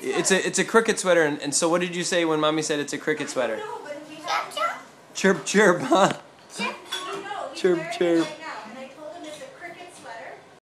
It's a cricket sweater, and so what did you say when Mommy said it's a cricket sweater? Chirp, chirp. Chirp, chirp, huh? Chirp. Chirp, chirp.